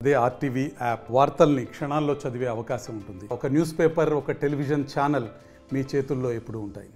అదే RTV app వార్తల్ని క్షణాల్లో చదివే అవకాశం ఉంటుంది. ఒక న్యూస్ పేపర్, ఒక టెలివిజన్ ఛానల్ మీ చేతుల్లో ఎప్పుడూ ఉంటాయి.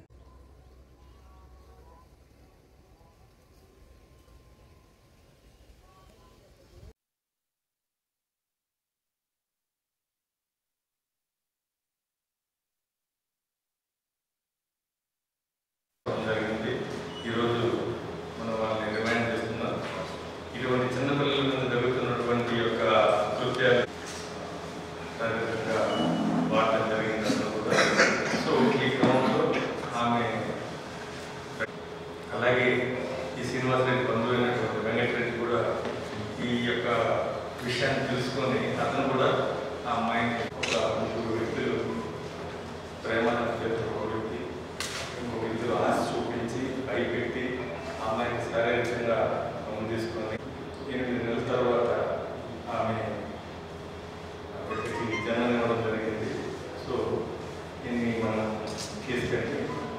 జరిగింది. ఈరోజు మనం వాళ్ళని రిమైండ్ చేస్తున్నాం. ఇటువంటి చిన్నపిల్లల మీద జరుగుతున్నటువంటి యొక్క కృత్యాలు శారీరకంగా వాడటం జరిగిందంతా కూడా. సో ఈ క్రమంలో ఆమె అలాగే ఈ శ్రీనివాసరెడ్డి బంధువు అయినటువంటి వెంకటరెడ్డి కూడా ఈ యొక్క విషయాన్ని తెలుసుకొని అతను కూడా ఆ అమ్మాయిని ఒక ముగ్గురు వ్యక్తులు ప్రేమను చేతుకోగలిగి ఇంకొక ఆశ చూపించి భయపెట్టి ఆ అమ్మాయిని శారీరకంగా తీసుకొని 8 నెలల తర్వాత ఆమె వ్యక్తికి జన్మం ఇవ్వడం జరిగింది. సో దీన్ని మనం కేసు కట్టి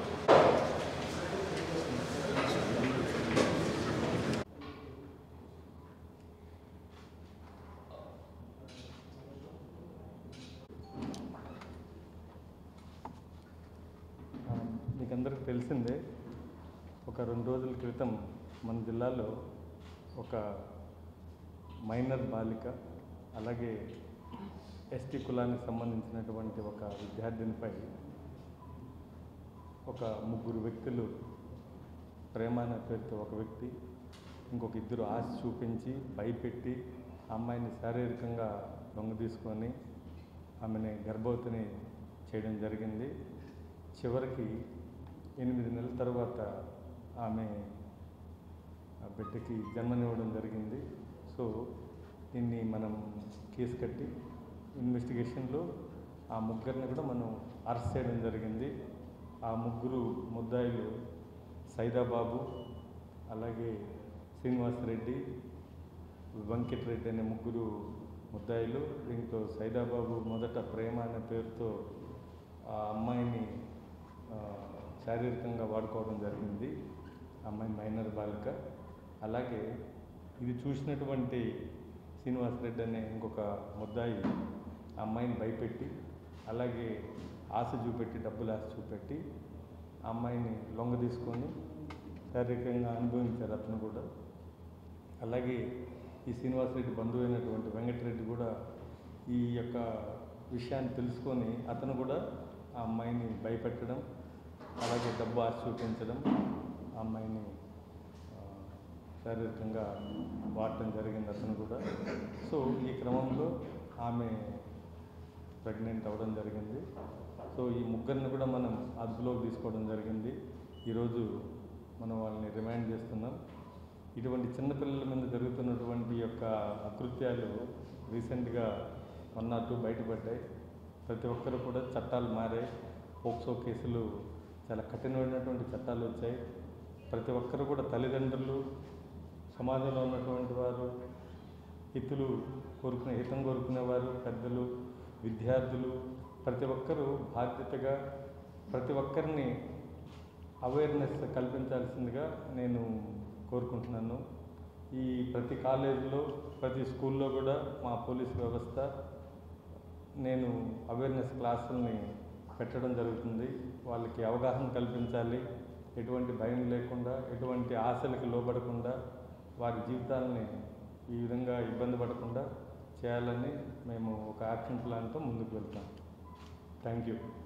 మీకందరికీ తెలిసిందే, ఒక 2 రోజుల క్రితం మన జిల్లాలో ఒక మైనర్ బాలిక, అలాగే ఎస్టీ కులానికి సంబంధించినటువంటి ఒక విద్యార్థినిపై ఒక ముగ్గురు వ్యక్తులు ప్రేమ అనే పేరుతో ఒక వ్యక్తి, ఇంకొక ఇద్దరు ఆశ చూపించి భయపెట్టి అమ్మాయిని శారీరకంగా లొంగ తీసుకొని ఆమెని గర్భవతిని చేయడం జరిగింది. చివరికి 8 నెలల తర్వాత ఆమె బిడ్డకి జన్మనివ్వడం జరిగింది. సో దీన్ని మనం కేసు కట్టి ఇన్వెస్టిగేషన్లో ఆ ముగ్గురిని కూడా మనం అరెస్ట్ చేయడం జరిగింది. ఆ ముగ్గురు ముద్దాయిలు సైదాబాబు, అలాగే శ్రీనివాసరెడ్డి, వెంకటరెడ్డి అనే ముగ్గురు ముద్దాయిలు. దీంతో సైదాబాబు మొదట ప్రేమ అనే పేరుతో ఆ అమ్మాయిని శారీరకంగా వాడుకోవడం జరిగింది, అమ్మాయి మైనర్ బాలిక. అలాగే ఇది చూసినటువంటి శ్రీనివాసరెడ్డి అనే ఇంకొక ముద్దాయి అమ్మాయిని భయపెట్టి, అలాగే ఆశ చూపెట్టి, డబ్బులు ఆశ చూపెట్టి ఆ అమ్మాయిని లొంగ తీసుకొని శారీరకంగా అనుభవించారు అతను కూడా. అలాగే ఈ శ్రీనివాసరెడ్డి బంధువు అయినటువంటి వెంకటరెడ్డి కూడా ఈ యొక్క విషయాన్ని తెలుసుకొని అతను కూడా ఆ అమ్మాయిని భయపెట్టడం, అలాగే డబ్బు ఆశ చూపించడం, ఆ అమ్మాయిని శారీరకంగా వాడటం జరిగింది అతను కూడా. సో ఈ క్రమంలో ఆమె ప్రెగ్నెంట్ అవ్వడం జరిగింది. సో ఈ ముగ్గురిని కూడా మనం అదుపులోకి తీసుకోవడం జరిగింది. ఈరోజు మనం వాళ్ళని రిమైండ్ చేస్తున్నాం. ఇటువంటి చిన్నపిల్లల మీద జరుగుతున్నటువంటి యొక్క అకృత్యాలు రీసెంట్గా 1 or 2 బయటపడ్డాయి. ప్రతి ఒక్కరు కూడా చట్టాలు మారాయి. పోక్సో కేసులు చాలా కఠినమైనటువంటి చట్టాలు వచ్చాయి. ప్రతి ఒక్కరు కూడా తల్లిదండ్రులు, సమాజంలో ఉన్నటువంటి వారు, హితం కోరుకునేవారు, పెద్దలు, విద్యార్థులు, ప్రతి ఒక్కరూ బాధ్యతగా ప్రతి ఒక్కరిని అవేర్నెస్ కల్పించాల్సిందిగా నేను కోరుకుంటున్నాను. ఈ ప్రతి కాలేజీలో, ప్రతి స్కూల్లో కూడా మా పోలీస్ వ్యవస్థ నేను అవేర్నెస్ క్లాసుల్ని పెట్టడం జరుగుతుంది. వాళ్ళకి అవగాహన కల్పించాలి. ఎటువంటి భయం లేకుండా, ఎటువంటి ఆశలకు లోబడకుండా, వారి జీవితాలని ఈ విధంగా ఇబ్బంది పడకుండా చేయాలని మేము ఒక యాక్షన్ ప్లాన్తో ముందుకు వెళ్తాం. Thank you.